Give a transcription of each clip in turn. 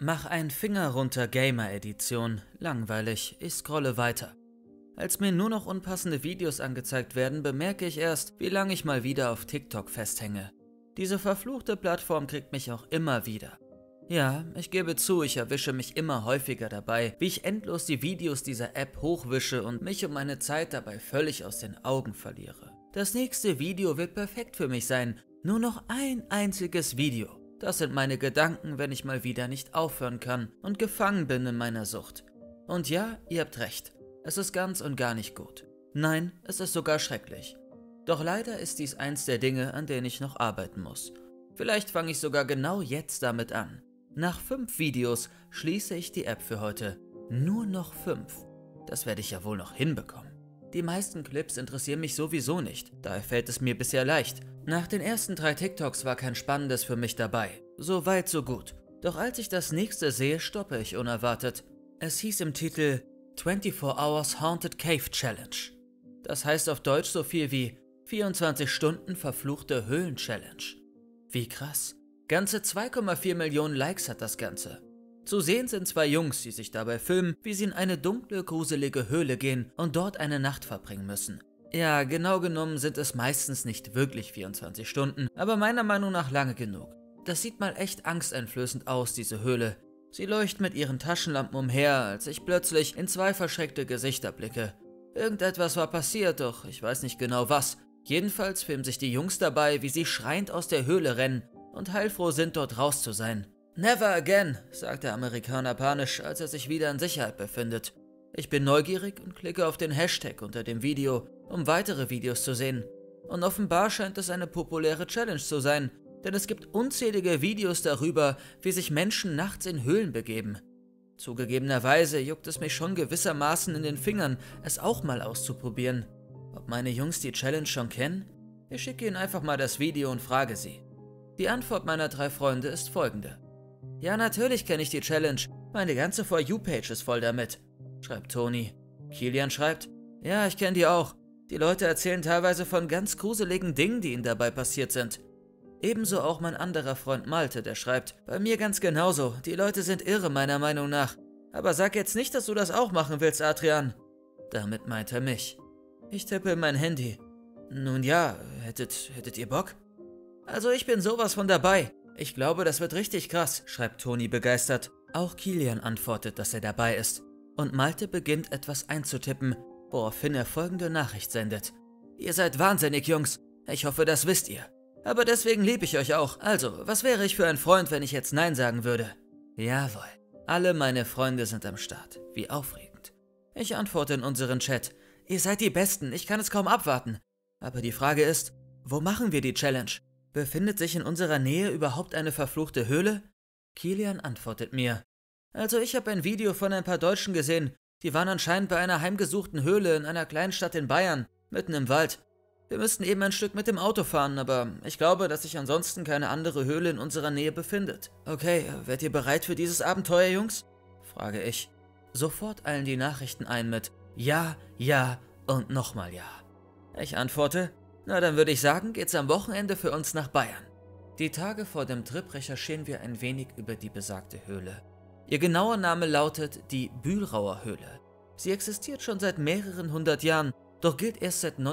Mach ein Finger runter Gamer Edition. Langweilig, ich scrolle weiter. Als mir nur noch unpassende Videos angezeigt werden, bemerke ich erst, wie lange ich mal wieder auf TikTok festhänge. Diese verfluchte Plattform kriegt mich auch immer wieder. Ja, ich gebe zu, ich erwische mich immer häufiger dabei, wie ich endlos die Videos dieser App hochwische und mich um meine Zeit dabei völlig aus den Augen verliere. Das nächste Video wird perfekt für mich sein, nur noch ein einziges Video. Das sind meine Gedanken, wenn ich mal wieder nicht aufhören kann und gefangen bin in meiner Sucht. Und ja, ihr habt recht, es ist ganz und gar nicht gut. Nein, es ist sogar schrecklich. Doch leider ist dies eins der Dinge, an denen ich noch arbeiten muss. Vielleicht fange ich sogar genau jetzt damit an. Nach 5 Videos schließe ich die App für heute. Nur noch 5. Das werde ich ja wohl noch hinbekommen. Die meisten Clips interessieren mich sowieso nicht, daher fällt es mir bisher leicht. Nach den ersten 3 TikToks war kein Spannendes für mich dabei. So weit, so gut. Doch als ich das nächste sehe, stoppe ich unerwartet. Es hieß im Titel 24 Hours Haunted Cave Challenge. Das heißt auf Deutsch so viel wie 24 Stunden verfluchte Höhlen Challenge. Wie krass. Ganze 2,4 Millionen Likes hat das Ganze. Zu sehen sind 2 Jungs, die sich dabei filmen, wie sie in eine dunkle, gruselige Höhle gehen und dort eine Nacht verbringen müssen. Ja, genau genommen sind es meistens nicht wirklich 24 Stunden, aber meiner Meinung nach lange genug. Das sieht mal echt angsteinflößend aus, diese Höhle. Sie leuchten mit ihren Taschenlampen umher, als ich plötzlich in 2 verschreckte Gesichter blicke. Irgendetwas war passiert, doch ich weiß nicht genau was. Jedenfalls filmen sich die Jungs dabei, wie sie schreiend aus der Höhle rennen und heilfroh sind, dort raus zu sein. Never again, sagt der Amerikaner panisch, als er sich wieder in Sicherheit befindet. Ich bin neugierig und klicke auf den Hashtag unter dem Video, um weitere Videos zu sehen. Und offenbar scheint es eine populäre Challenge zu sein, denn es gibt unzählige Videos darüber, wie sich Menschen nachts in Höhlen begeben. Zugegebenerweise juckt es mich schon gewissermaßen in den Fingern, es auch mal auszuprobieren. Ob meine Jungs die Challenge schon kennen? Ich schicke ihnen einfach mal das Video und frage sie. Die Antwort meiner 3 Freunde ist folgende. Ja, natürlich kenne ich die Challenge. Meine ganze For You-Page ist voll damit, schreibt Toni. Kilian schreibt, ja, ich kenne die auch. Die Leute erzählen teilweise von ganz gruseligen Dingen, die ihnen dabei passiert sind. Ebenso auch mein anderer Freund Malte, der schreibt, bei mir ganz genauso. Die Leute sind irre, meiner Meinung nach. Aber sag jetzt nicht, dass du das auch machen willst, Adrian. Damit meint er mich. Ich tippe in mein Handy. Nun ja, hättet ihr Bock? Also ich bin sowas von dabei. Ich glaube, das wird richtig krass, schreibt Toni begeistert. Auch Kilian antwortet, dass er dabei ist. Und Malte beginnt etwas einzutippen, woraufhin er folgende Nachricht sendet. Ihr seid wahnsinnig, Jungs. Ich hoffe, das wisst ihr. Aber deswegen liebe ich euch auch. Also, was wäre ich für ein Freund, wenn ich jetzt Nein sagen würde? Jawohl. Alle meine Freunde sind am Start. Wie aufregend. Ich antworte in unseren Chat. Ihr seid die Besten, ich kann es kaum abwarten. Aber die Frage ist, wo machen wir die Challenge? Befindet sich in unserer Nähe überhaupt eine verfluchte Höhle? Kilian antwortet mir. Also ich habe ein Video von ein paar Deutschen gesehen. Die waren anscheinend bei einer heimgesuchten Höhle in einer kleinen Stadt in Bayern, mitten im Wald. Wir müssten eben ein Stück mit dem Auto fahren, aber ich glaube, dass sich ansonsten keine andere Höhle in unserer Nähe befindet. Okay, werdet ihr bereit für dieses Abenteuer, Jungs? Frage ich. Sofort eilen die Nachrichten ein mit Ja, ja und nochmal ja. Ich antworte, na dann würde ich sagen, geht's am Wochenende für uns nach Bayern. Die Tage vor dem Trip recherchieren wir ein wenig über die besagte Höhle. Ihr genauer Name lautet die Bühlrauer Höhle. Sie existiert schon seit mehreren hundert Jahren, doch gilt erst seit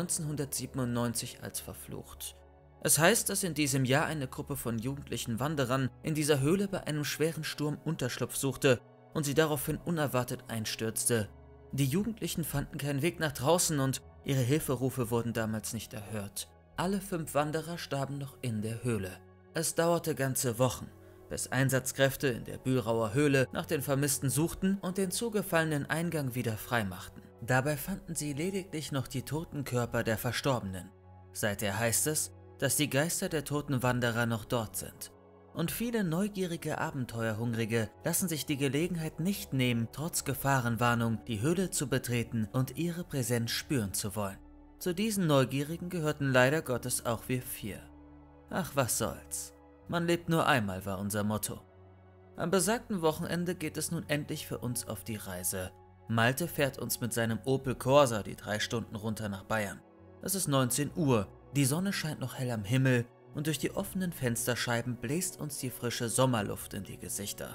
1997 als verflucht. Es heißt, dass in diesem Jahr eine Gruppe von jugendlichen Wanderern in dieser Höhle bei einem schweren Sturm Unterschlupf suchte und sie daraufhin unerwartet einstürzte. Die Jugendlichen fanden keinen Weg nach draußen und ihre Hilferufe wurden damals nicht erhört. Alle 5 Wanderer starben noch in der Höhle. Es dauerte ganze Wochen, bis Einsatzkräfte in der Bühlrauer Höhle nach den Vermissten suchten und den zugefallenen Eingang wieder freimachten. Dabei fanden sie lediglich noch die toten Körper der Verstorbenen. Seither heißt es, dass die Geister der toten Wanderer noch dort sind. Und viele neugierige Abenteuerhungrige lassen sich die Gelegenheit nicht nehmen, trotz Gefahrenwarnung die Höhle zu betreten und ihre Präsenz spüren zu wollen. Zu diesen Neugierigen gehörten leider Gottes auch wir 4. Ach, was soll's. Man lebt nur einmal, war unser Motto. Am besagten Wochenende geht es nun endlich für uns auf die Reise. Malte fährt uns mit seinem Opel Corsa die 3 Stunden runter nach Bayern. Es ist 19 Uhr, die Sonne scheint noch hell am Himmel und durch die offenen Fensterscheiben bläst uns die frische Sommerluft in die Gesichter.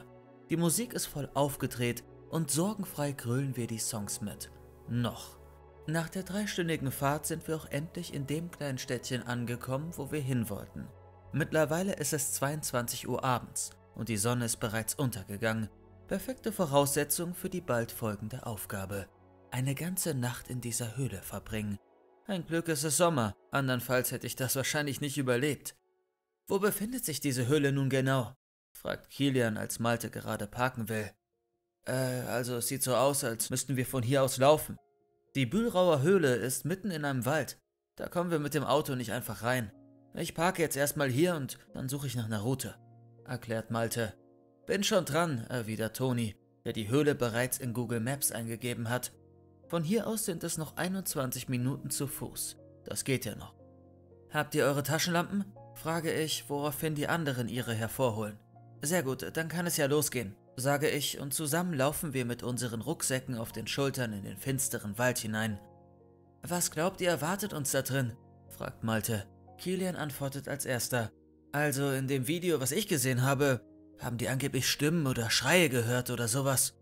Die Musik ist voll aufgedreht und sorgenfrei grölen wir die Songs mit. Noch. Nach der 3-stündigen Fahrt sind wir auch endlich in dem kleinen Städtchen angekommen, wo wir hin wollten. Mittlerweile ist es 22 Uhr abends und die Sonne ist bereits untergegangen. Perfekte Voraussetzung für die bald folgende Aufgabe. Eine ganze Nacht in dieser Höhle verbringen. Ein Glück ist es Sommer, andernfalls hätte ich das wahrscheinlich nicht überlebt. Wo befindet sich diese Höhle nun genau? Fragt Kilian, als Malte gerade parken will. Also es sieht so aus, als müssten wir von hier aus laufen. Die Bühlrauer Höhle ist mitten in einem Wald. Da kommen wir mit dem Auto nicht einfach rein. Ich parke jetzt erstmal hier und dann suche ich nach einer Route, erklärt Malte. Bin schon dran, erwidert Toni, der die Höhle bereits in Google Maps eingegeben hat. Von hier aus sind es noch 21 Minuten zu Fuß. Das geht ja noch. Habt ihr eure Taschenlampen? Frage ich, woraufhin die anderen ihre hervorholen. Sehr gut, dann kann es ja losgehen, sage ich, und zusammen laufen wir mit unseren Rucksäcken auf den Schultern in den finsteren Wald hinein. Was glaubt ihr erwartet uns da drin? Fragt Malte. Kilian antwortet als erster. Also in dem Video, was ich gesehen habe, haben die angeblich Stimmen oder Schreie gehört oder sowas.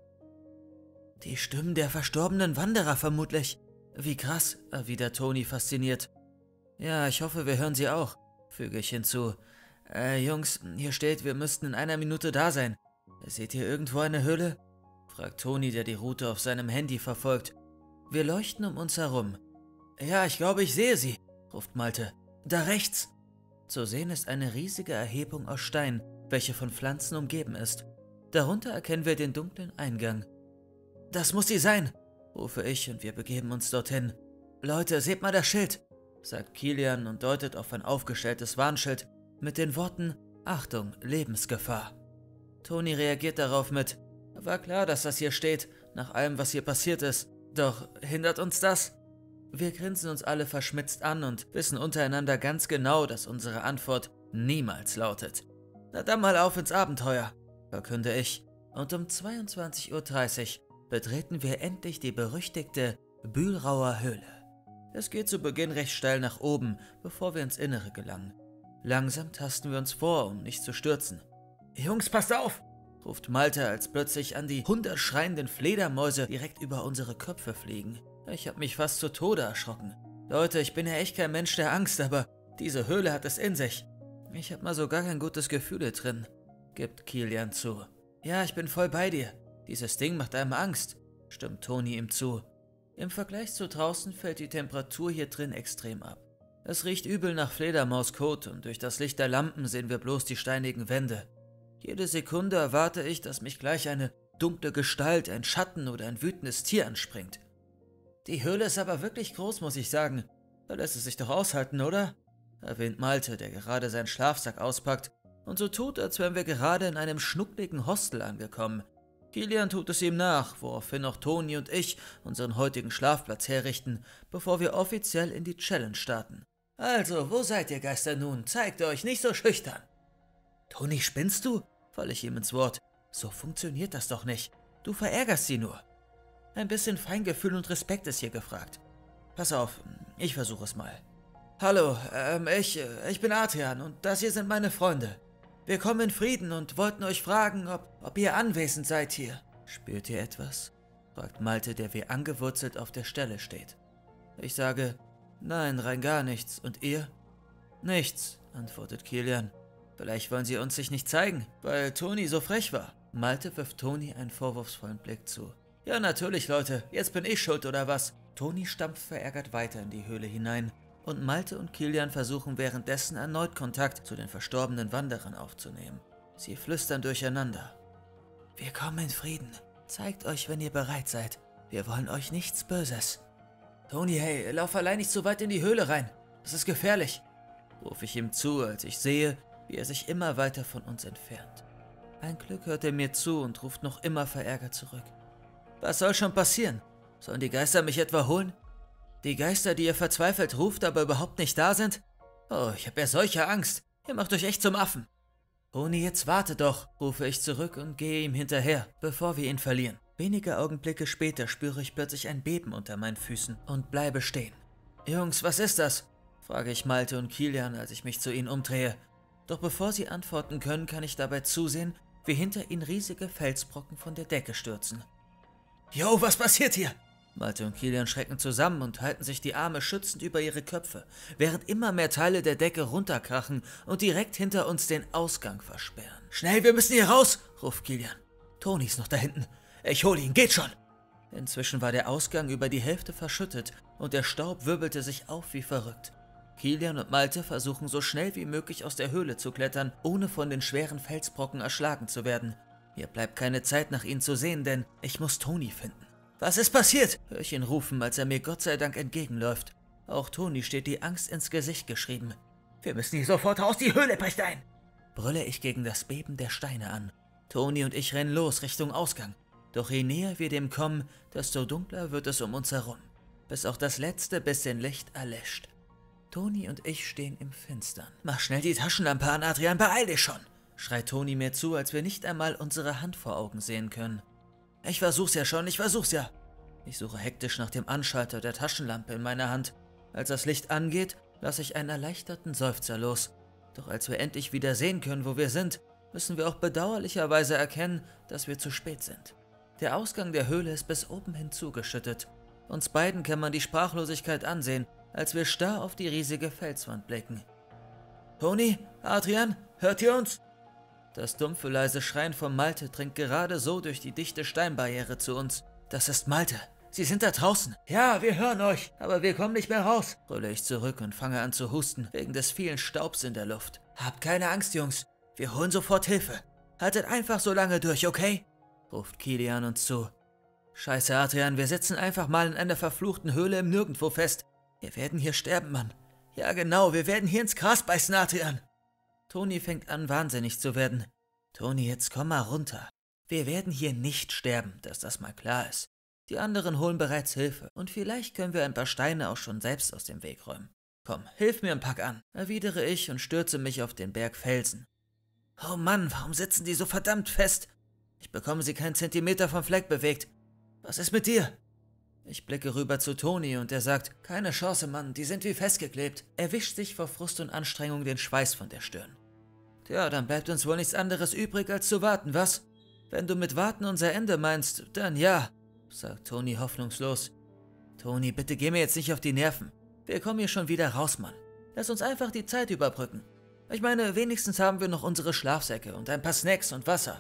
Die Stimmen der verstorbenen Wanderer vermutlich. Wie krass, erwidert Toni fasziniert. Ja, ich hoffe, wir hören sie auch, füge ich hinzu. Jungs, hier steht, wir müssten in 1 Minute da sein. Seht ihr irgendwo eine Höhle? Fragt Toni, der die Route auf seinem Handy verfolgt. Wir leuchten um uns herum. Ja, ich glaube, ich sehe sie, ruft Malte. Da rechts. Zu sehen ist eine riesige Erhebung aus Stein, welche von Pflanzen umgeben ist. Darunter erkennen wir den dunklen Eingang. Das muss sie sein, rufe ich und wir begeben uns dorthin. Leute, seht mal das Schild, sagt Kilian und deutet auf ein aufgestelltes Warnschild mit den Worten Achtung, Lebensgefahr. Toni reagiert darauf mit: War klar, dass das hier steht, nach allem, was hier passiert ist. Doch hindert uns das? Wir grinsen uns alle verschmitzt an und wissen untereinander ganz genau, dass unsere Antwort niemals lautet. Na dann mal auf ins Abenteuer, verkünde ich, und um 22:30 Uhr betreten wir endlich die berüchtigte Bühlrauer Höhle. Es geht zu Beginn recht steil nach oben, bevor wir ins Innere gelangen. Langsam tasten wir uns vor, um nicht zu stürzen. Jungs, passt auf, ruft Malte, als plötzlich an die 100 schreienden Fledermäuse direkt über unsere Köpfe fliegen. Ich habe mich fast zu Tode erschrocken. Leute, ich bin ja echt kein Mensch der Angst, aber diese Höhle hat es in sich. Ich habe mal so gar kein gutes Gefühl hier drin, gibt Kilian zu. Ja, ich bin voll bei dir. Dieses Ding macht einem Angst, stimmt Toni ihm zu. Im Vergleich zu draußen fällt die Temperatur hier drin extrem ab. Es riecht übel nach Fledermauskot und durch das Licht der Lampen sehen wir bloß die steinigen Wände. Jede Sekunde erwarte ich, dass mich gleich eine dunkle Gestalt, ein Schatten oder ein wütendes Tier anspringt. Die Höhle ist aber wirklich groß, muss ich sagen. Da lässt es sich doch aushalten, oder? Erwähnt Malte, der gerade seinen Schlafsack auspackt und so tut, als wären wir gerade in einem schnuckligen Hostel angekommen. Kilian tut es ihm nach, woraufhin auch Toni und ich unseren heutigen Schlafplatz herrichten, bevor wir offiziell in die Challenge starten. Also, wo seid ihr Geister nun? Zeigt euch, nicht so schüchtern. Toni, spinnst du? Falle ich ihm ins Wort. So funktioniert das doch nicht. Du verärgerst sie nur. Ein bisschen Feingefühl und Respekt ist hier gefragt. Pass auf, ich versuche es mal. Hallo, ich bin Adrian und das hier sind meine Freunde. Wir kommen in Frieden und wollten euch fragen, ob ihr anwesend seid hier. Spürt ihr etwas? Fragt Malte, der wie angewurzelt auf der Stelle steht. Ich sage, nein, rein gar nichts. Und ihr? Nichts, antwortet Kilian. Vielleicht wollen sie uns sich nicht zeigen, weil Toni so frech war. Malte wirft Toni einen vorwurfsvollen Blick zu. Ja, natürlich, Leute, jetzt bin ich schuld, oder was? Toni stampft verärgert weiter in die Höhle hinein und Malte und Kilian versuchen währenddessen erneut Kontakt zu den verstorbenen Wanderern aufzunehmen. Sie flüstern durcheinander. Wir kommen in Frieden. Zeigt euch, wenn ihr bereit seid. Wir wollen euch nichts Böses. Toni, hey, lauf allein nicht so weit in die Höhle rein. Das ist gefährlich, rufe ich ihm zu, als ich sehe, wie er sich immer weiter von uns entfernt. Ein Glück hört er mir zu und ruft noch immer verärgert zurück. Was soll schon passieren? Sollen die Geister mich etwa holen? Die Geister, die ihr verzweifelt ruft, aber überhaupt nicht da sind? Oh, ich habe ja solche Angst. Ihr macht euch echt zum Affen. Toni, jetzt warte doch, rufe ich zurück und gehe ihm hinterher, bevor wir ihn verlieren. Wenige Augenblicke später spüre ich plötzlich ein Beben unter meinen Füßen und bleibe stehen. Jungs, was ist das? Frage ich Malte und Kilian, als ich mich zu ihnen umdrehe. Doch bevor sie antworten können, kann ich dabei zusehen, wie hinter ihnen riesige Felsbrocken von der Decke stürzen. »Yo, was passiert hier?« Malte und Kilian schrecken zusammen und halten sich die Arme schützend über ihre Köpfe, während immer mehr Teile der Decke runterkrachen und direkt hinter uns den Ausgang versperren. »Schnell, wir müssen hier raus«, ruft Kilian. »Toni ist noch da hinten. Ich hole ihn, geht schon!« Inzwischen war der Ausgang über die Hälfte verschüttet und der Staub wirbelte sich auf wie verrückt. Kilian und Malte versuchen so schnell wie möglich aus der Höhle zu klettern, ohne von den schweren Felsbrocken erschlagen zu werden. Mir bleibt keine Zeit, nach ihnen zu sehen, denn ich muss Toni finden. »Was ist passiert?« höre ich ihn rufen, als er mir Gott sei Dank entgegenläuft. Auch Toni steht die Angst ins Gesicht geschrieben. »Wir müssen hier sofort raus, die Höhle bricht ein!« brülle ich gegen das Beben der Steine an. Toni und ich rennen los Richtung Ausgang. Doch je näher wir dem kommen, desto dunkler wird es um uns herum, bis auch das letzte bisschen Licht erlischt. Toni und ich stehen im Finstern. »Mach schnell die Taschenlampe an, Adrian, beeil dich schon!« schreit Toni mir zu, als wir nicht einmal unsere Hand vor Augen sehen können. »Ich versuch's ja schon, ich versuch's ja!« Ich suche hektisch nach dem Anschalter der Taschenlampe in meiner Hand. Als das Licht angeht, lasse ich einen erleichterten Seufzer los. Doch als wir endlich wieder sehen können, wo wir sind, müssen wir auch bedauerlicherweise erkennen, dass wir zu spät sind. Der Ausgang der Höhle ist bis oben hin zugeschüttet. Uns beiden kann man die Sprachlosigkeit ansehen, als wir starr auf die riesige Felswand blicken. »Toni, Adrian, hört ihr uns?« Das dumpfe, leise Schreien von Malte dringt gerade so durch die dichte Steinbarriere zu uns. »Das ist Malte. Sie sind da draußen.« »Ja, wir hören euch, aber wir kommen nicht mehr raus«, brülle ich zurück und fange an zu husten, wegen des vielen Staubs in der Luft. »Habt keine Angst, Jungs. Wir holen sofort Hilfe. Haltet einfach so lange durch, okay?« ruft Kilian uns zu. »Scheiße, Adrian, wir sitzen einfach mal in einer verfluchten Höhle im Nirgendwo fest. Wir werden hier sterben, Mann. Ja genau, wir werden hier ins Gras beißen, Adrian.« Toni fängt an, wahnsinnig zu werden. »Toni, jetzt komm mal runter. Wir werden hier nicht sterben, dass das mal klar ist. Die anderen holen bereits Hilfe und vielleicht können wir ein paar Steine auch schon selbst aus dem Weg räumen. Komm, hilf mir und pack an«, erwidere ich und stürze mich auf den Berg Felsen. »Oh Mann, warum sitzen die so verdammt fest? Ich bekomme sie keinen Zentimeter vom Fleck bewegt. Was ist mit dir?« Ich blicke rüber zu Toni und er sagt, »Keine Chance, Mann, die sind wie festgeklebt.« Er wischt sich vor Frust und Anstrengung den Schweiß von der Stirn. »Tja, dann bleibt uns wohl nichts anderes übrig, als zu warten, was? Wenn du mit warten unser Ende meinst, dann ja«, sagt Toni hoffnungslos. »Toni, bitte geh mir jetzt nicht auf die Nerven. Wir kommen hier schon wieder raus, Mann. Lass uns einfach die Zeit überbrücken. Ich meine, wenigstens haben wir noch unsere Schlafsäcke und ein paar Snacks und Wasser.«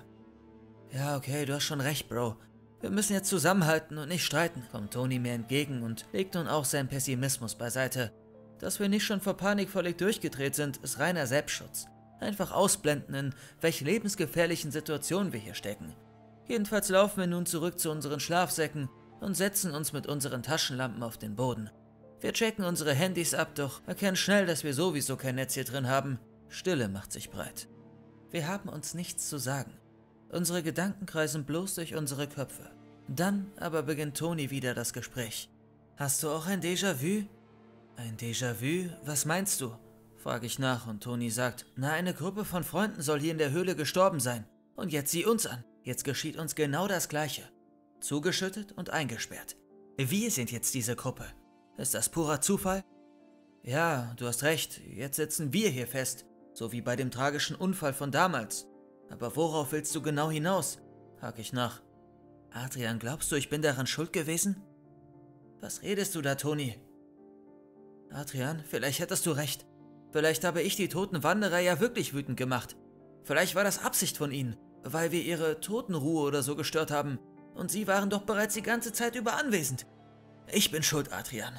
»Ja, okay, du hast schon recht, Bro. Wir müssen jetzt zusammenhalten und nicht streiten«, kommt Toni mir entgegen und legt nun auch seinen Pessimismus beiseite. Dass wir nicht schon vor Panik völlig durchgedreht sind, ist reiner Selbstschutz. Einfach ausblenden, in welch lebensgefährlichen Situationen wir hier stecken. Jedenfalls laufen wir nun zurück zu unseren Schlafsäcken und setzen uns mit unseren Taschenlampen auf den Boden. Wir checken unsere Handys ab, doch erkennen schnell, dass wir sowieso kein Netz hier drin haben. Stille macht sich breit. Wir haben uns nichts zu sagen. Unsere Gedanken kreisen bloß durch unsere Köpfe. Dann aber beginnt Toni wieder das Gespräch. »Hast du auch ein Déjà-vu?« »Ein Déjà-vu? Was meinst du?« frage ich nach und Toni sagt, »Na, eine Gruppe von Freunden soll hier in der Höhle gestorben sein. Und jetzt sieh uns an. Jetzt geschieht uns genau das Gleiche. Zugeschüttet und eingesperrt. Wir sind jetzt diese Gruppe. Ist das purer Zufall?« »Ja, du hast recht. Jetzt sitzen wir hier fest. So wie bei dem tragischen Unfall von damals. Aber worauf willst du genau hinaus?« hake ich nach. »Adrian, glaubst du, ich bin daran schuld gewesen?« »Was redest du da, Toni?« »Adrian, vielleicht hättest du recht. Vielleicht habe ich die toten Wanderer ja wirklich wütend gemacht. Vielleicht war das Absicht von ihnen, weil wir ihre Totenruhe oder so gestört haben. Und sie waren doch bereits die ganze Zeit über anwesend. Ich bin schuld, Adrian.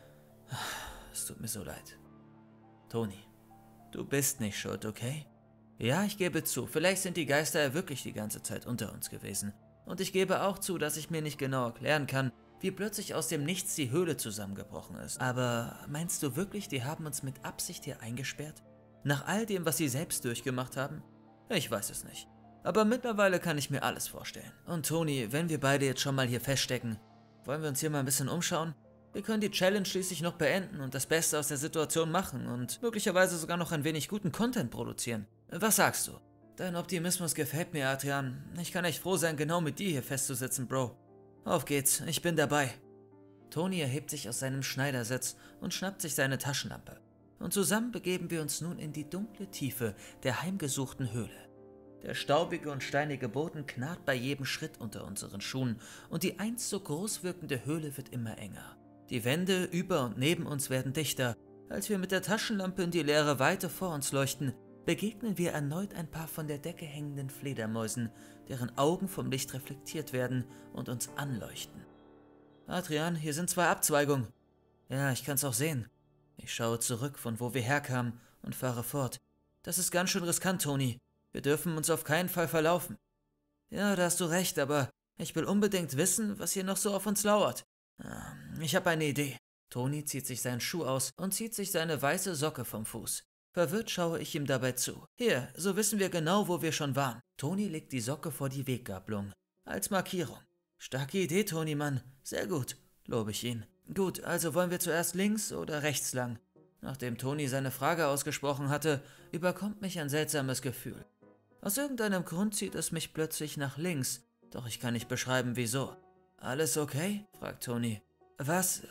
Es tut mir so leid. Toni, du bist nicht schuld, okay? Ja, ich gebe zu, vielleicht sind die Geister ja wirklich die ganze Zeit unter uns gewesen. Und ich gebe auch zu, dass ich mir nicht genau erklären kann, wie plötzlich aus dem Nichts die Höhle zusammengebrochen ist. Aber meinst du wirklich, die haben uns mit Absicht hier eingesperrt? Nach all dem, was sie selbst durchgemacht haben? Ich weiß es nicht. Aber mittlerweile kann ich mir alles vorstellen. Und Toni, wenn wir beide jetzt schon mal hier feststecken, wollen wir uns hier mal ein bisschen umschauen? Wir können die Challenge schließlich noch beenden und das Beste aus der Situation machen und möglicherweise sogar noch ein wenig guten Content produzieren. Was sagst du? Dein Optimismus gefällt mir, Adrian. Ich kann echt froh sein, genau mit dir hier festzusitzen, Bro. Auf geht's, ich bin dabei. Toni erhebt sich aus seinem Schneidersitz und schnappt sich seine Taschenlampe. Und zusammen begeben wir uns nun in die dunkle Tiefe der heimgesuchten Höhle. Der staubige und steinige Boden knarrt bei jedem Schritt unter unseren Schuhen und die einst so groß wirkende Höhle wird immer enger. Die Wände über und neben uns werden dichter. Als wir mit der Taschenlampe in die leere Weite vor uns leuchten, begegnen wir erneut ein paar von der Decke hängenden Fledermäusen, deren Augen vom Licht reflektiert werden und uns anleuchten. Adrian, hier sind 2 Abzweigungen. Ja, ich kann's auch sehen. Ich schaue zurück, von wo wir herkamen, und fahre fort. Das ist ganz schön riskant, Toni. Wir dürfen uns auf keinen Fall verlaufen. Ja, da hast du recht, aber ich will unbedingt wissen, was hier noch so auf uns lauert. Ich habe eine Idee. Toni zieht sich seinen Schuh aus und zieht sich seine weiße Socke vom Fuß. Verwirrt schaue ich ihm dabei zu. Hier, so wissen wir genau, wo wir schon waren. Toni legt die Socke vor die Weggabelung. Als Markierung. Starke Idee, Toni, Mann. Sehr gut, lobe ich ihn. Gut, also wollen wir zuerst links oder rechts lang? Nachdem Toni seine Frage ausgesprochen hatte, überkommt mich ein seltsames Gefühl. Aus irgendeinem Grund zieht es mich plötzlich nach links, doch ich kann nicht beschreiben, wieso. Alles okay? Fragt Toni. Was?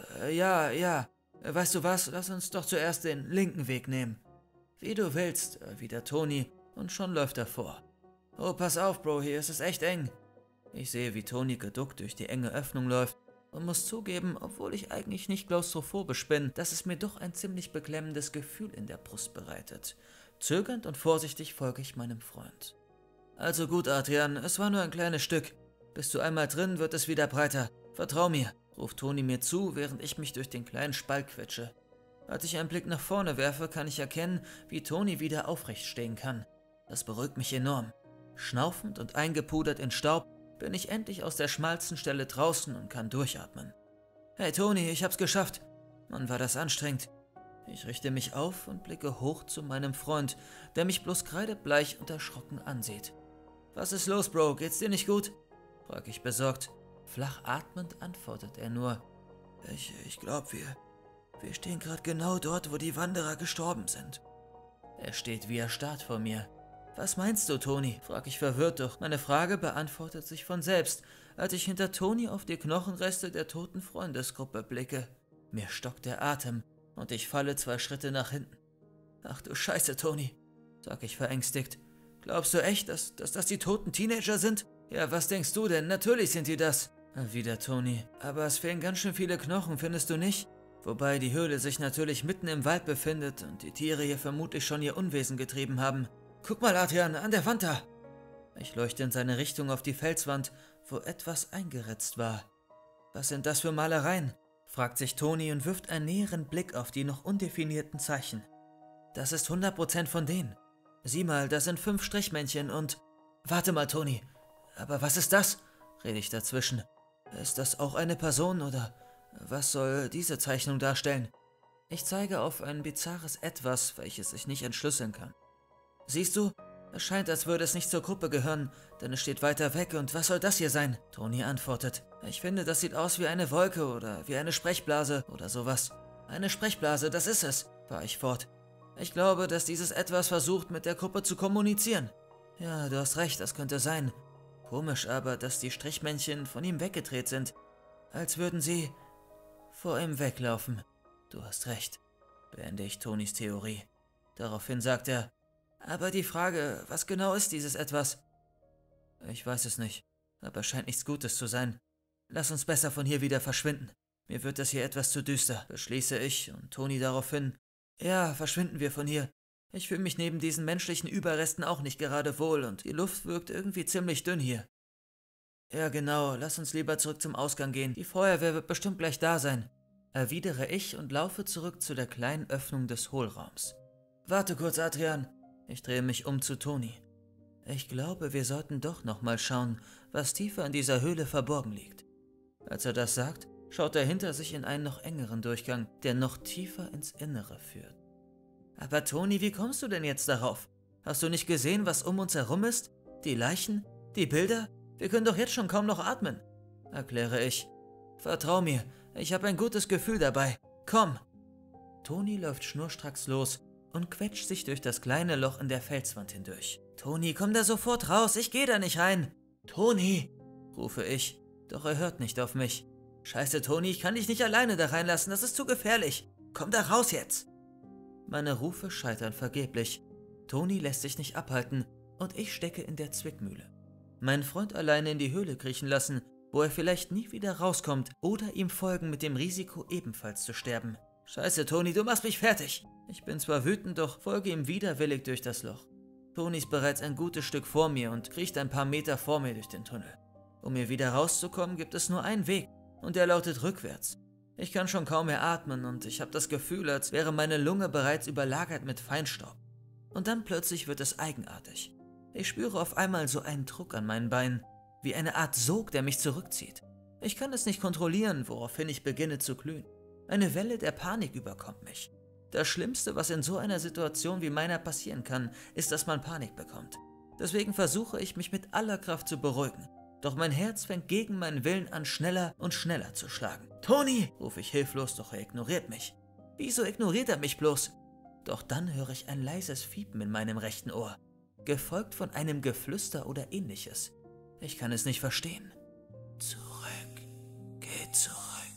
Ja. Weißt du was? Lass uns doch zuerst den linken Weg nehmen. Wie du willst, erwidert Toni und schon läuft er vor. Oh, pass auf, Bro, hier ist es echt eng. Ich sehe, wie Toni geduckt durch die enge Öffnung läuft und muss zugeben, obwohl ich eigentlich nicht klaustrophobisch bin, dass es mir doch ein ziemlich beklemmendes Gefühl in der Brust bereitet. Zögernd und vorsichtig folge ich meinem Freund. Also gut, Adrian, es war nur ein kleines Stück. Bist du einmal drin, wird es wieder breiter. Vertrau mir, ruft Toni mir zu, während ich mich durch den kleinen Spalt quetsche. Als ich einen Blick nach vorne werfe, kann ich erkennen, wie Toni wieder aufrecht stehen kann. Das beruhigt mich enorm. Schnaufend und eingepudert in Staub bin ich endlich aus der schmalsten Stelle draußen und kann durchatmen. Hey Toni, ich hab's geschafft. Mann, war das anstrengend. Ich richte mich auf und blicke hoch zu meinem Freund, der mich bloß kreidebleich und erschrocken ansieht. Was ist los, Bro? Geht's dir nicht gut? Frag ich besorgt. Flach atmend antwortet er nur. Ich glaube, wir stehen gerade genau dort, wo die Wanderer gestorben sind. Er steht wie erstarrt vor mir. Was meinst du, Toni? Frag ich verwirrt, doch meine Frage beantwortet sich von selbst, als ich hinter Toni auf die Knochenreste der toten Freundesgruppe blicke. Mir stockt der Atem und ich falle 2 Schritte nach hinten. Ach du Scheiße, Toni, sag ich verängstigt. Glaubst du echt, dass das die toten Teenager sind? Ja, was denkst du denn? Natürlich sind die das, erwidert Toni. Aber es fehlen ganz schön viele Knochen, findest du nicht? Wobei die Höhle sich natürlich mitten im Wald befindet und die Tiere hier vermutlich schon ihr Unwesen getrieben haben. Guck mal, Adrian, an der Wand da! Ich leuchte in seine Richtung auf die Felswand, wo etwas eingeritzt war. Was sind das für Malereien? Fragt sich Toni und wirft einen näheren Blick auf die noch undefinierten Zeichen. Das ist 100% von denen. Sieh mal, das sind 5 Strichmännchen und... Warte mal, Toni. Aber was ist das? Rede ich dazwischen. Ist das auch eine Person oder... Was soll diese Zeichnung darstellen? Ich zeige auf ein bizarres Etwas, welches ich nicht entschlüsseln kann. Siehst du? Es scheint, als würde es nicht zur Gruppe gehören, denn es steht weiter weg und was soll das hier sein? Toni antwortet. Ich finde, das sieht aus wie eine Wolke oder wie eine Sprechblase oder sowas. Eine Sprechblase, das ist es, fahre ich fort. Ich glaube, dass dieses Etwas versucht, mit der Gruppe zu kommunizieren. Ja, du hast recht, das könnte sein. Komisch aber, dass die Strichmännchen von ihm weggedreht sind. Als würden sie vor ihm weglaufen. Du hast recht, beende ich Tonis Theorie. Daraufhin sagt er, aber die Frage, was genau ist dieses Etwas? Ich weiß es nicht, aber scheint nichts Gutes zu sein. Lass uns besser von hier wieder verschwinden. Mir wird das hier etwas zu düster, beschließe ich und Toni daraufhin. Ja, verschwinden wir von hier. Ich fühle mich neben diesen menschlichen Überresten auch nicht gerade wohl und die Luft wirkt irgendwie ziemlich dünn hier. Ja genau, lass uns lieber zurück zum Ausgang gehen. Die Feuerwehr wird bestimmt gleich da sein, erwidere ich und laufe zurück zu der kleinen Öffnung des Hohlraums. Warte kurz, Adrian. Ich drehe mich um zu Toni. Ich glaube, wir sollten doch nochmal schauen, was tiefer in dieser Höhle verborgen liegt. Als er das sagt, schaut er hinter sich in einen noch engeren Durchgang, der noch tiefer ins Innere führt. Aber Toni, wie kommst du denn jetzt darauf? Hast du nicht gesehen, was um uns herum ist? Die Leichen? Die Bilder? Wir können doch jetzt schon kaum noch atmen, erkläre ich. Vertrau mir, ich habe ein gutes Gefühl dabei. Komm! Toni läuft schnurstracks los und quetscht sich durch das kleine Loch in der Felswand hindurch. Toni, komm da sofort raus, ich gehe da nicht rein. Toni, rufe ich, doch er hört nicht auf mich. Scheiße, Toni, ich kann dich nicht alleine da reinlassen, das ist zu gefährlich. Komm da raus jetzt. Meine Rufe scheitern vergeblich. Toni lässt sich nicht abhalten und ich stecke in der Zwickmühle. Meinen Freund alleine in die Höhle kriechen lassen, wo er vielleicht nie wieder rauskommt, oder ihm folgen mit dem Risiko, ebenfalls zu sterben. Scheiße, Tony, du machst mich fertig. Ich bin zwar wütend, doch folge ihm widerwillig durch das Loch. Tony ist bereits ein gutes Stück vor mir und kriecht ein paar Meter vor mir durch den Tunnel. Um hier wieder rauszukommen, gibt es nur einen Weg, und der lautet rückwärts. Ich kann schon kaum mehr atmen und ich habe das Gefühl, als wäre meine Lunge bereits überlagert mit Feinstaub. Und dann plötzlich wird es eigenartig. Ich spüre auf einmal so einen Druck an meinen Beinen, wie eine Art Sog, der mich zurückzieht. Ich kann es nicht kontrollieren, woraufhin ich beginne zu glühen. Eine Welle der Panik überkommt mich. Das Schlimmste, was in so einer Situation wie meiner passieren kann, ist, dass man Panik bekommt. Deswegen versuche ich, mich mit aller Kraft zu beruhigen. Doch mein Herz fängt gegen meinen Willen an, schneller und schneller zu schlagen. »Tony!« rufe ich hilflos, doch er ignoriert mich. Wieso ignoriert er mich bloß? Doch dann höre ich ein leises Fiepen in meinem rechten Ohr, gefolgt von einem Geflüster oder ähnliches. Ich kann es nicht verstehen. »Zurück, geh zurück.«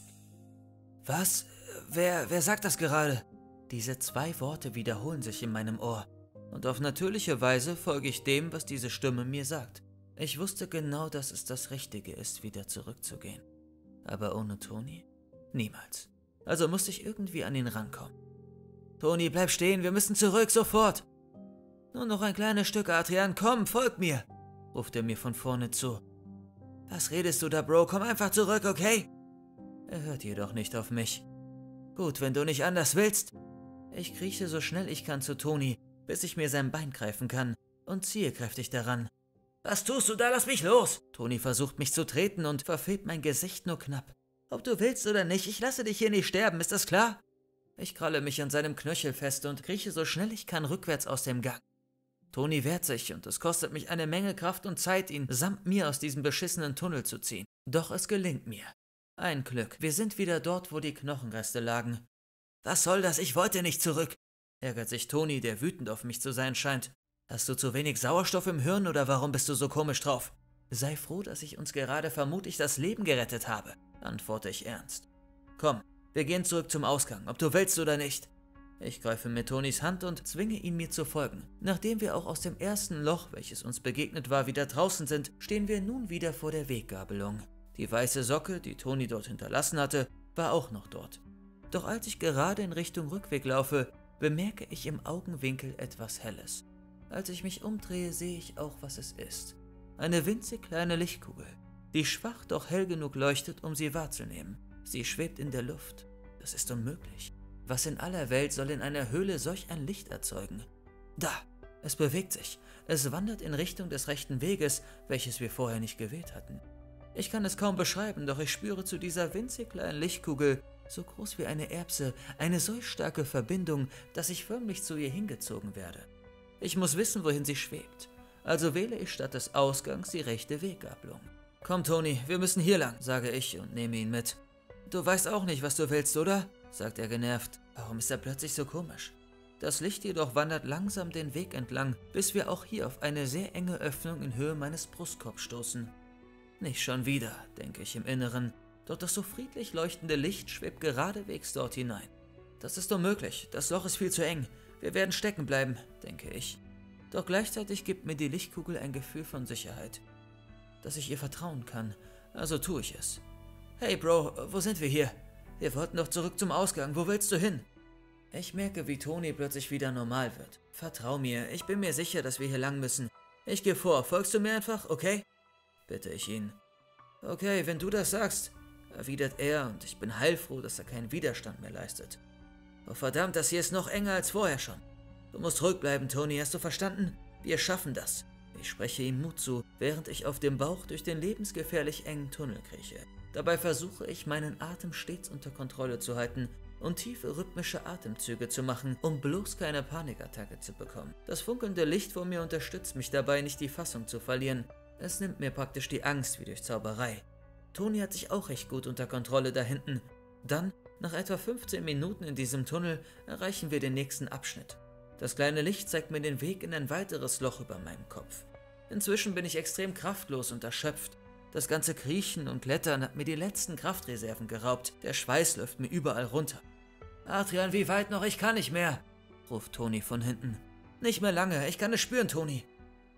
Was? Wer sagt das gerade? Diese 2 Worte wiederholen sich in meinem Ohr. Und auf natürliche Weise folge ich dem, was diese Stimme mir sagt. Ich wusste genau, dass es das Richtige ist, wieder zurückzugehen. Aber ohne Tony? Niemals. Also musste ich irgendwie an ihn rankommen. »Tony, bleib stehen, wir müssen zurück, sofort!« »Nur noch ein kleines Stück, Adrian, komm, folg mir!« ruft er mir von vorne zu. »Was redest du da, Bro? Komm einfach zurück, okay?« Er hört jedoch nicht auf mich. »Gut, wenn du nicht anders willst.« Ich krieche so schnell ich kann zu Tony, bis ich mir sein Bein greifen kann, und ziehe kräftig daran. »Was tust du da? Lass mich los!« Tony versucht mich zu treten und verfehlt mein Gesicht nur knapp. »Ob du willst oder nicht, ich lasse dich hier nicht sterben, ist das klar?« Ich kralle mich an seinem Knöchel fest und krieche so schnell ich kann rückwärts aus dem Gang. Tony wehrt sich und es kostet mich eine Menge Kraft und Zeit, ihn samt mir aus diesem beschissenen Tunnel zu ziehen. Doch es gelingt mir. Ein Glück, wir sind wieder dort, wo die Knochenreste lagen. »Was soll das? Ich wollte nicht zurück«, ärgert sich Tony, der wütend auf mich zu sein scheint. »Hast du zu wenig Sauerstoff im Hirn oder warum bist du so komisch drauf?« »Sei froh, dass ich uns gerade vermutlich das Leben gerettet habe«, antworte ich ernst. »Komm, wir gehen zurück zum Ausgang, ob du willst oder nicht.« Ich greife mir Tonys Hand und zwinge ihn, mir zu folgen. Nachdem wir auch aus dem ersten Loch, welches uns begegnet war, wieder draußen sind, stehen wir nun wieder vor der Weggabelung. Die weiße Socke, die Tony dort hinterlassen hatte, war auch noch dort. Doch als ich gerade in Richtung Rückweg laufe, bemerke ich im Augenwinkel etwas Helles. Als ich mich umdrehe, sehe ich auch, was es ist. Eine winzig kleine Lichtkugel, die schwach doch hell genug leuchtet, um sie wahrzunehmen. Sie schwebt in der Luft. Das ist unmöglich. Was in aller Welt soll in einer Höhle solch ein Licht erzeugen? Da! Es bewegt sich. Es wandert in Richtung des rechten Weges, welches wir vorher nicht gewählt hatten. Ich kann es kaum beschreiben, doch ich spüre zu dieser winzig kleinen Lichtkugel, so groß wie eine Erbse, eine solch starke Verbindung, dass ich förmlich zu ihr hingezogen werde. Ich muss wissen, wohin sie schwebt. Also wähle ich statt des Ausgangs die rechte Weggabelung. »Komm, Tony, wir müssen hier lang«, sage ich und nehme ihn mit. »Du weißt auch nicht, was du willst, oder?« sagt er genervt. Warum ist er plötzlich so komisch? Das Licht jedoch wandert langsam den Weg entlang, bis wir auch hier auf eine sehr enge Öffnung in Höhe meines Brustkorbs stoßen. Nicht schon wieder, denke ich im Inneren, doch das so friedlich leuchtende Licht schwebt geradewegs dort hinein. Das ist unmöglich, das Loch ist viel zu eng. Wir werden stecken bleiben, denke ich. Doch gleichzeitig gibt mir die Lichtkugel ein Gefühl von Sicherheit, dass ich ihr vertrauen kann, also tue ich es. »Hey Bro, wo sind wir hier? Wir wollten doch zurück zum Ausgang, wo willst du hin?« Ich merke, wie Tony plötzlich wieder normal wird. »Vertrau mir, ich bin mir sicher, dass wir hier lang müssen. Ich gehe vor, folgst du mir einfach, okay?« bitte ich ihn. »Okay, wenn du das sagst«, erwidert er und ich bin heilfroh, dass er keinen Widerstand mehr leistet. »Oh verdammt, das hier ist noch enger als vorher schon. Du musst ruhig bleiben, Tony, hast du verstanden? Wir schaffen das.« Ich spreche ihm Mut zu, während ich auf dem Bauch durch den lebensgefährlich engen Tunnel krieche. Dabei versuche ich, meinen Atem stets unter Kontrolle zu halten und tiefe rhythmische Atemzüge zu machen, um bloß keine Panikattacke zu bekommen. Das funkelnde Licht vor mir unterstützt mich dabei, nicht die Fassung zu verlieren. Es nimmt mir praktisch die Angst wie durch Zauberei. Tony hat sich auch recht gut unter Kontrolle da hinten. Dann, nach etwa 15 Minuten in diesem Tunnel, erreichen wir den nächsten Abschnitt. Das kleine Licht zeigt mir den Weg in ein weiteres Loch über meinem Kopf. Inzwischen bin ich extrem kraftlos und erschöpft. Das ganze Kriechen und Klettern hat mir die letzten Kraftreserven geraubt. Der Schweiß läuft mir überall runter. »Adrian, wie weit noch? Ich kann nicht mehr«, ruft Tony von hinten. »Nicht mehr lange, ich kann es spüren, Tony.«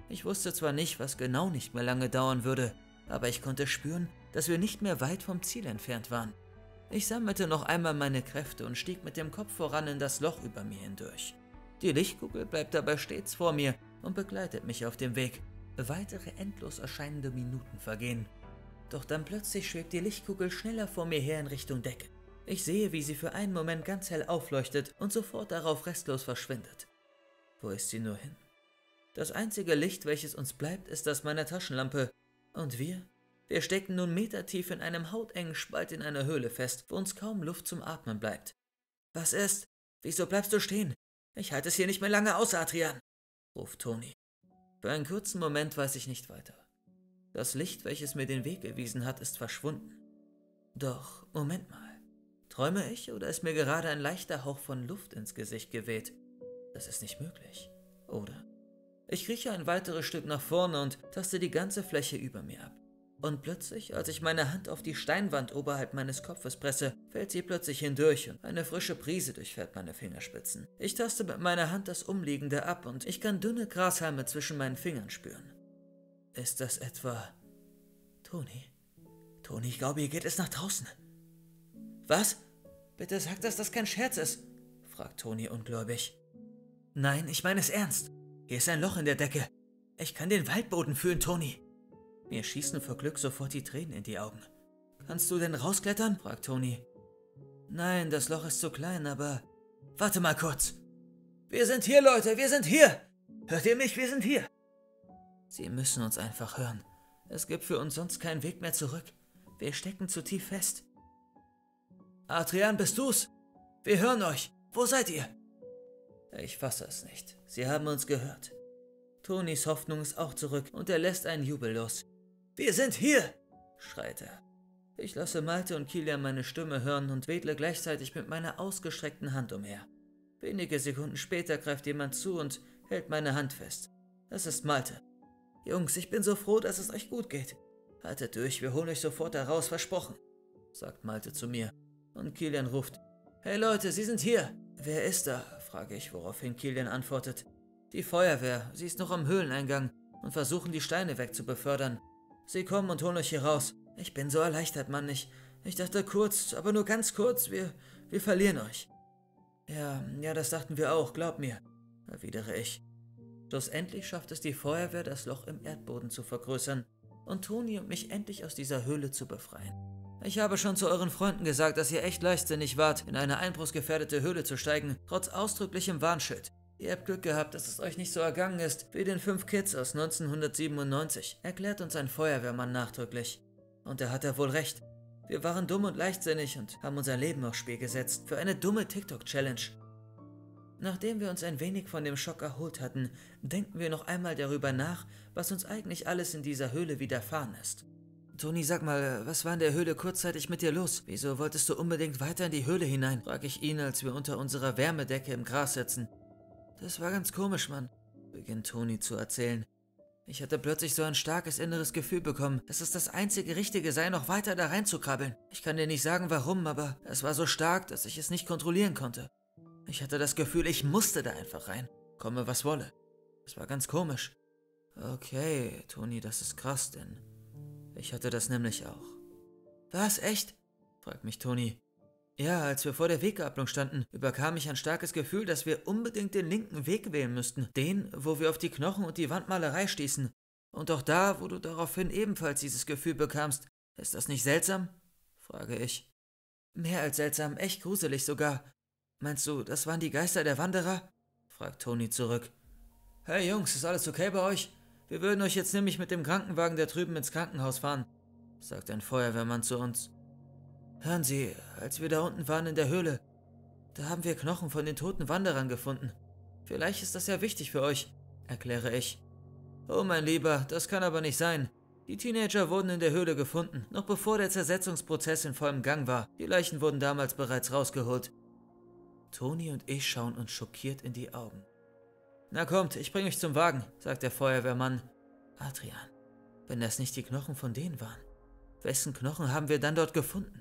Ich wusste zwar nicht, was genau nicht mehr lange dauern würde, aber ich konnte spüren, dass wir nicht mehr weit vom Ziel entfernt waren. Ich sammelte noch einmal meine Kräfte und stieg mit dem Kopf voran in das Loch über mir hindurch. Die Lichtkugel bleibt dabei stets vor mir und begleitet mich auf dem Weg. Weitere endlos erscheinende Minuten vergehen. Doch dann plötzlich schwebt die Lichtkugel schneller vor mir her in Richtung Decke. Ich sehe, wie sie für einen Moment ganz hell aufleuchtet und sofort darauf restlos verschwindet. Wo ist sie nur hin? Das einzige Licht, welches uns bleibt, ist das meiner Taschenlampe. Und wir stecken nun metertief in einem hautengen Spalt in einer Höhle fest, wo uns kaum Luft zum Atmen bleibt. Was ist? Wieso bleibst du stehen? Ich halte es hier nicht mehr lange aus, Adrian, ruft Toni. Für einen kurzen Moment weiß ich nicht weiter. Das Licht, welches mir den Weg gewiesen hat, ist verschwunden. Doch, Moment mal. Träume ich oder ist mir gerade ein leichter Hauch von Luft ins Gesicht geweht? Das ist nicht möglich, oder? Ich krieche ein weiteres Stück nach vorne und taste die ganze Fläche über mir ab. Und plötzlich, als ich meine Hand auf die Steinwand oberhalb meines Kopfes presse, fällt sie plötzlich hindurch und eine frische Brise durchfährt meine Fingerspitzen. Ich taste mit meiner Hand das Umliegende ab und ich kann dünne Grashalme zwischen meinen Fingern spüren. Ist das etwa Toni? Toni, ich glaube, hier geht es nach draußen. Was? Bitte sag, dass das kein Scherz ist, fragt Toni ungläubig. Nein, ich meine es ernst. Hier ist ein Loch in der Decke. Ich kann den Waldboden fühlen, Toni. Mir schießen vor Glück sofort die Tränen in die Augen. Kannst du denn rausklettern? Fragt Toni. Nein, das Loch ist zu klein, aber... Warte mal kurz. Wir sind hier, Leute, wir sind hier. Hört ihr mich? Wir sind hier. Sie müssen uns einfach hören. Es gibt für uns sonst keinen Weg mehr zurück. Wir stecken zu tief fest. Adrian, bist du's? Wir hören euch. Wo seid ihr? Ich fasse es nicht. Sie haben uns gehört. Tonis Hoffnung ist auch zurück und er lässt einen Jubel los. Wir sind hier, schreit er. Ich lasse Malte und Kilian meine Stimme hören und wedle gleichzeitig mit meiner ausgestreckten Hand umher. Wenige Sekunden später greift jemand zu und hält meine Hand fest. Das ist Malte. Jungs, ich bin so froh, dass es euch gut geht. Haltet durch, wir holen euch sofort da raus, versprochen, sagt Malte zu mir. Und Kilian ruft, hey Leute, Sie sind hier. Wer ist da? Frage ich, woraufhin Kilian antwortet. Die Feuerwehr, sie ist noch am Höhleneingang und versuchen die Steine wegzubefördern. Sie kommen und holen euch hier raus. Ich bin so erleichtert, Mann. Ich dachte kurz, aber nur ganz kurz, wir verlieren euch. Ja, das dachten wir auch, glaub mir, erwidere ich. Schlussendlich schafft es die Feuerwehr, das Loch im Erdboden zu vergrößern und Toni und mich endlich aus dieser Höhle zu befreien. Ich habe schon zu euren Freunden gesagt, dass ihr echt leichtsinnig wart, in eine einbruchsgefährdete Höhle zu steigen, trotz ausdrücklichem Warnschild. Ihr habt Glück gehabt, dass es euch nicht so ergangen ist wie den 5 Kids aus 1997, erklärt uns ein Feuerwehrmann nachdrücklich. Und da hat er wohl recht. Wir waren dumm und leichtsinnig und haben unser Leben aufs Spiel gesetzt für eine dumme TikTok-Challenge. Nachdem wir uns ein wenig von dem Schock erholt hatten, denken wir noch einmal darüber nach, was uns eigentlich alles in dieser Höhle widerfahren ist. Toni, sag mal, was war in der Höhle kurzzeitig mit dir los? Wieso wolltest du unbedingt weiter in die Höhle hinein? Frage ich ihn, als wir unter unserer Wärmedecke im Gras sitzen. Das war ganz komisch, Mann, beginnt Toni zu erzählen. Ich hatte plötzlich so ein starkes inneres Gefühl bekommen, dass es das einzige Richtige sei, noch weiter da reinzukrabbeln. Ich kann dir nicht sagen, warum, aber es war so stark, dass ich es nicht kontrollieren konnte. Ich hatte das Gefühl, ich musste da einfach rein, komme was wolle. Es war ganz komisch. Okay, Toni, das ist krass, denn ich hatte das nämlich auch. Was, echt? Fragt mich Toni. Ja, als wir vor der Weggabelung standen, überkam ich ein starkes Gefühl, dass wir unbedingt den linken Weg wählen müssten. Den, wo wir auf die Knochen und die Wandmalerei stießen. Und auch da, wo du daraufhin ebenfalls dieses Gefühl bekamst. Ist das nicht seltsam? Frage ich. Mehr als seltsam, echt gruselig sogar. Meinst du, das waren die Geister der Wanderer? Fragt Toni zurück. Hey Jungs, ist alles okay bei euch? Wir würden euch jetzt nämlich mit dem Krankenwagen da drüben ins Krankenhaus fahren, sagt ein Feuerwehrmann zu uns. Hören Sie, als wir da unten waren in der Höhle, da haben wir Knochen von den toten Wanderern gefunden. Vielleicht ist das ja wichtig für euch, erkläre ich. Oh mein Lieber, das kann aber nicht sein. Die Teenager wurden in der Höhle gefunden, noch bevor der Zersetzungsprozess in vollem Gang war. Die Leichen wurden damals bereits rausgeholt. Toni und ich schauen uns schockiert in die Augen. Na kommt, ich bringe euch zum Wagen, sagt der Feuerwehrmann. Adrian, wenn das nicht die Knochen von denen waren, wessen Knochen haben wir dann dort gefunden?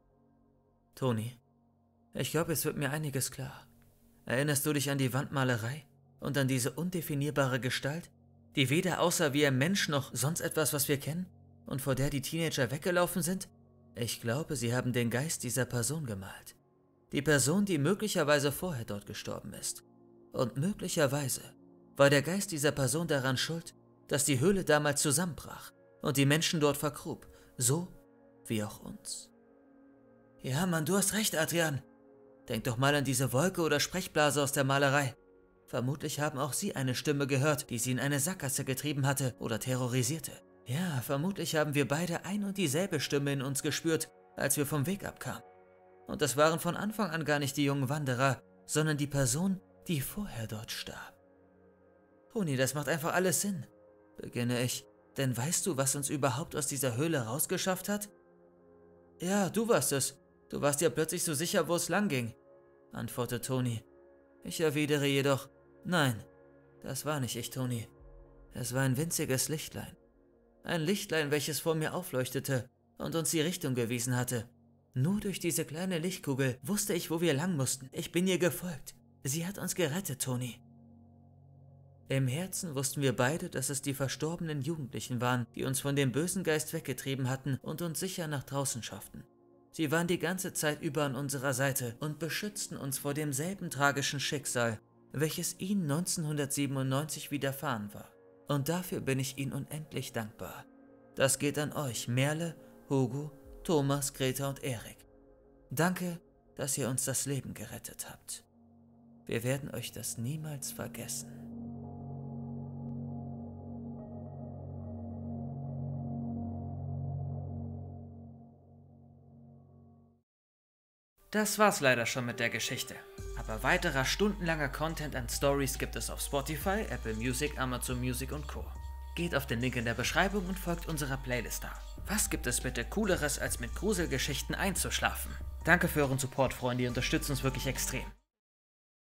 Toni, ich glaube, es wird mir einiges klar. Erinnerst du dich an die Wandmalerei und an diese undefinierbare Gestalt? Die weder aussah wie ein Mensch noch sonst etwas, was wir kennen? Und vor der die Teenager weggelaufen sind? Ich glaube, sie haben den Geist dieser Person gemalt. Die Person, die möglicherweise vorher dort gestorben ist. Und möglicherweise war der Geist dieser Person daran schuld, dass die Höhle damals zusammenbrach und die Menschen dort vergrub, so wie auch uns. Ja, Mann, du hast recht, Adrian. Denk doch mal an diese Wolke oder Sprechblase aus der Malerei. Vermutlich haben auch sie eine Stimme gehört, die sie in eine Sackgasse getrieben hatte oder terrorisierte. Ja, vermutlich haben wir beide ein und dieselbe Stimme in uns gespürt, als wir vom Weg abkamen. Und das waren von Anfang an gar nicht die jungen Wanderer, sondern die Person, die vorher dort starb. Toni, das macht einfach alles Sinn, beginne ich. Denn weißt du, was uns überhaupt aus dieser Höhle rausgeschafft hat? Ja, du warst es. Du warst ja plötzlich so sicher, wo es lang ging, antwortet Toni. Ich erwidere jedoch, nein, das war nicht ich, Toni. Es war ein winziges Lichtlein. Ein Lichtlein, welches vor mir aufleuchtete und uns die Richtung gewiesen hatte. Nur durch diese kleine Lichtkugel wusste ich, wo wir lang mussten. Ich bin ihr gefolgt. Sie hat uns gerettet, Toni. Im Herzen wussten wir beide, dass es die verstorbenen Jugendlichen waren, die uns von dem bösen Geist weggetrieben hatten und uns sicher nach draußen schafften. Sie waren die ganze Zeit über an unserer Seite und beschützten uns vor demselben tragischen Schicksal, welches ihnen 1997 widerfahren war. Und dafür bin ich ihnen unendlich dankbar. Das geht an euch, Merle, Hugo, Thomas, Greta und Erik. Danke, dass ihr uns das Leben gerettet habt. Wir werden euch das niemals vergessen. Das war's leider schon mit der Geschichte. Aber weiterer stundenlanger Content und Stories gibt es auf Spotify, Apple Music, Amazon Music und Co. Geht auf den Link in der Beschreibung und folgt unserer Playlist da. Was gibt es bitte Cooleres, als mit Gruselgeschichten einzuschlafen? Danke für euren Support, Freunde, ihr unterstützt uns wirklich extrem.